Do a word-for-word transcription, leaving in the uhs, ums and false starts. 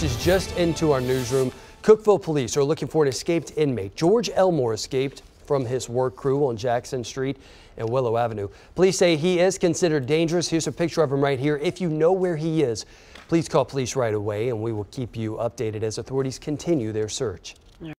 Is just into our newsroom. Cookeville police are looking for an escaped inmate. George Elmore escaped from his work crew on Jackson Street and Willow Avenue. Police say he is considered dangerous. Here's a picture of him right here. If you know where he is, please call police right away, and we will keep you updated as authorities continue their search.